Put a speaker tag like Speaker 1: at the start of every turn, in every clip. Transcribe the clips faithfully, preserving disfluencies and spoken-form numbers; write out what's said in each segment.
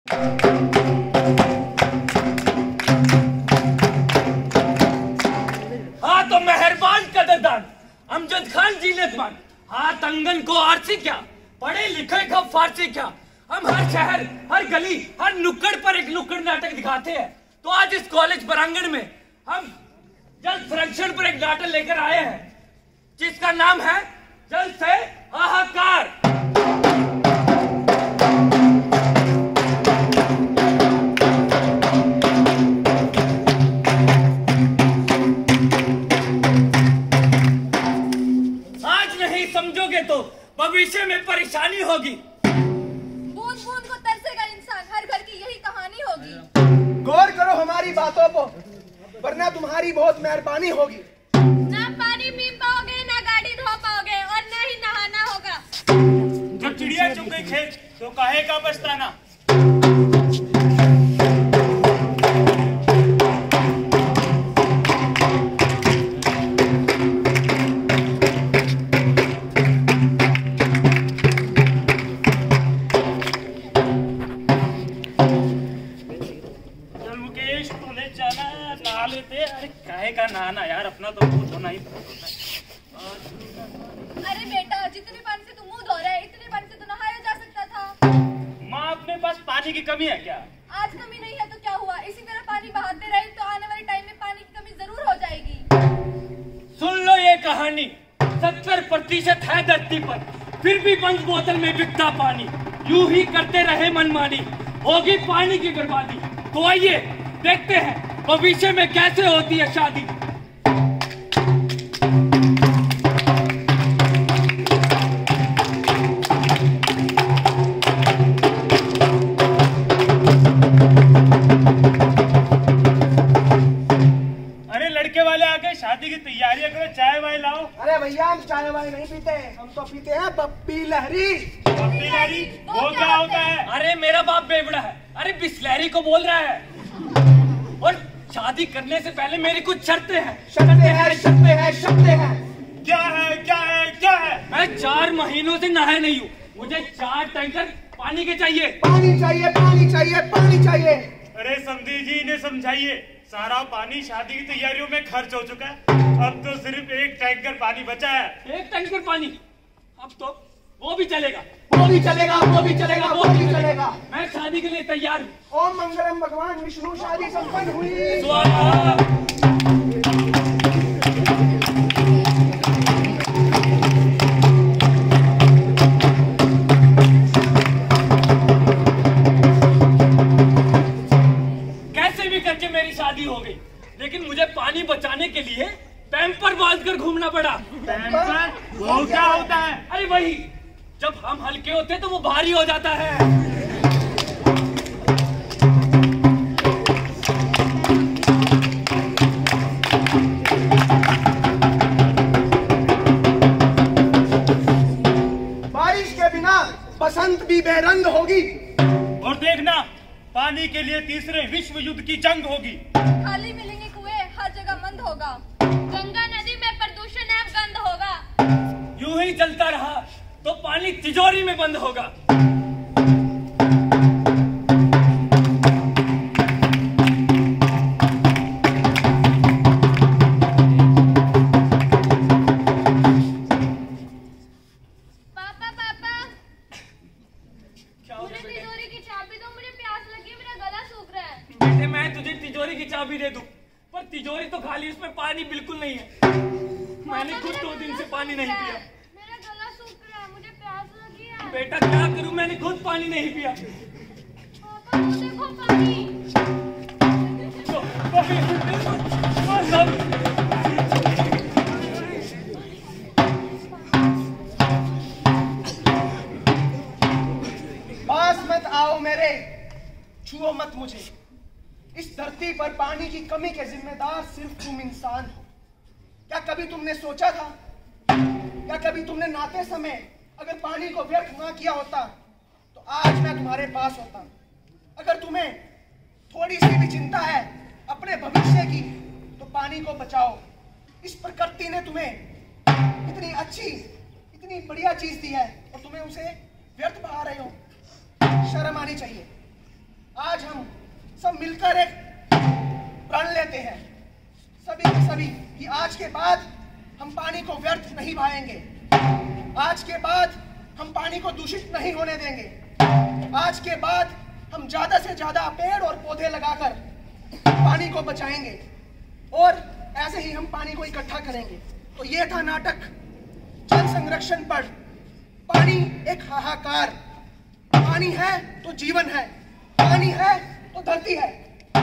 Speaker 1: हाँ तो मेहरबान कदरदान अमजद खान जीनतमान। हाँ तंगन को आरसी क्या, पढ़े लिखे का फारसी क्या। हम हर शहर, हर गली, हर नुक्कड़ पर एक नुक्कड़ नाटक दिखाते हैं। तो आज इस कॉलेज प्रांगण में हम जल संरक्षण पर एक नाटक लेकर आए हैं, जिसका नाम है जल से हाहाकार। आज नहीं समझोगे तो भविष्य में परेशानी होगी।
Speaker 2: बूंद बूंद को तरसेगा इंसान, हर घर की यही कहानी होगी।
Speaker 3: गौर करो हमारी बातों को, वरना तुम्हारी बहुत मेहरबानी होगी।
Speaker 2: ना पानी पी पाओगे, ना गाड़ी धो पाओगे, और ना ही नहाना होगा।
Speaker 4: जब चिड़िया चुग गई खेत तो काहे का पछताना। का नहाना यार, अपना तो मुंह धोना ही होता है।
Speaker 2: अरे बेटा, जितने पानी से तू मुंह धो रहा है, इतने पानी से तो नहाया जा सकता था।
Speaker 4: माँ अपने पास पानी की कमी है क्या?
Speaker 2: आज कमी नहीं है तो क्या हुआ, इसी तरह पानी बहाते रहे तो आने वाले टाइम में पानी की कमी जरूर हो जाएगी।
Speaker 1: सुन लो ये कहानी, सत्तर प्रतिशत है धरती पर, फिर भी बंद बोतल में बिकता पानी। यूं ही करते रहे मनमानी, होगी पानी की बर्बादी। तो आइए देखते हैं भविष्य में कैसे होती है शादी।
Speaker 4: अरे लड़के वाले आ गए, शादी की तैयारियां करो, चाय वाय लाओ।
Speaker 3: अरे भैया हम चाय वाय नहीं पीते, हम तो पीते हैं बप्पी लहरी।
Speaker 4: बप्पी लहरी वो क्या होता है?
Speaker 1: अरे मेरा बाप बेवड़ा है, अरे बिस्लहरी को बोल रहा है। और शादी करने से पहले मेरी कुछ शर्तें हैं।
Speaker 3: शर्तें हैं, शर्तें हैं, शर्तें हैं।
Speaker 4: क्या है, क्या है, क्या है?
Speaker 1: मैं चार महीनों से नहाया नहीं हूँ, मुझे चार टैंकर पानी के चाहिए।
Speaker 3: पानी चाहिए, पानी चाहिए, पानी चाहिए।
Speaker 4: अरे समधी जी इन्हें समझाइए, सारा पानी शादी की तैयारियों में खर्च हो चुका है, अब तो सिर्फ एक टैंकर पानी बचा है।
Speaker 1: एक टैंकर पानी, अब तो वो भी चलेगा।
Speaker 3: वो भी चलेगा, वो भी चलेगा, वो भी चलेगा।
Speaker 1: मैं शादी के लिए तैयार हूँ।
Speaker 3: ओम मंगलम भगवान विष्णु, शादी संपन्न हुई।
Speaker 1: स्वाहा। कैसे भी करके मेरी शादी हो गई, लेकिन मुझे पानी बचाने के लिए पैम्पर बांधकर घूमना पड़ा।
Speaker 4: पैम्पर? वो क्या होता है?
Speaker 1: अरे वही, जब हम हल्के होते तो वो भारी हो जाता है।
Speaker 3: बारिश के बिना बसंत भी बेरंग होगी।
Speaker 4: और देखना, पानी के लिए तीसरे विश्व युद्ध की जंग होगी।
Speaker 2: खाली मिलेंगे कुएं, हर जगह मंद होगा। गंगा नदी में प्रदूषण एवं गंध होगा।
Speaker 1: यूं ही चलता रहा तो पानी तिजोरी में बंद होगा।
Speaker 2: पापा पापा, मुझे तिजोरी की चाबी दो, मुझे प्यास लगी, मेरा गला सूख रहा है।
Speaker 1: बेटे मैं तुझे तिजोरी की चाबी दे दूं, पर तिजोरी तो खाली, उसमें पानी बिल्कुल नहीं है। मैंने खुद दो दिन से पानी नहीं पिया।
Speaker 2: मेरा गला सूख रहा है, मुझे प्यास लगी है।
Speaker 1: बेटा क्या करूं, मैंने खुद पानी नहीं पिया।
Speaker 2: पापा वो देखो पानी।
Speaker 1: तो, तो, सब
Speaker 3: पास मत आओ मेरे, छुओ मत मुझे। इस धरती पर पानी की कमी के जिम्मेदार सिर्फ तुम इंसान हो। क्या कभी तुमने सोचा था, क्या कभी तुमने नहाते समय अगर पानी को व्यर्थ ना किया होता तो आज मैं तुम्हारे पास होता। अगर तुम्हें थोड़ी सी भी चिंता है अपने भविष्य की तो पानी को बचाओ। इस प्रकृति ने तुम्हें इतनी अच्छी, इतनी बढ़िया चीज दी है और तुम्हें उसे व्यर्थ बहा रहे हो। शर्म आनी चाहिए। आज हम सब मिलकर एक प्रण लेते हैं, सभी के सभी, कि आज के बाद हम पानी को व्यर्थ नहीं बहाएंगे। आज के बाद हम पानी को दूषित नहीं होने देंगे। आज के बाद हम ज्यादा से ज्यादा पेड़ और पौधे लगाकर पानी को बचाएंगे और ऐसे ही हम पानी को इकट्ठा करेंगे। तो ये था नाटक जल संरक्षण पर। पानी एक हाहाकार, पानी है तो जीवन है, पानी है तो धरती है।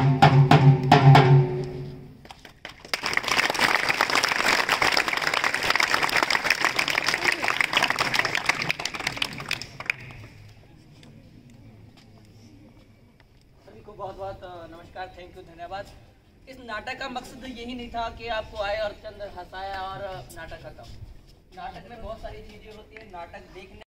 Speaker 5: सभी को बहुत बहुत नमस्कार, थैंक यू, धन्यवाद। इस नाटक का मकसद यही नहीं था कि आपको आए और चंद हंसाया और नाटक खत्म। नाटक में बहुत सारी चीजें होती है। नाटक देखने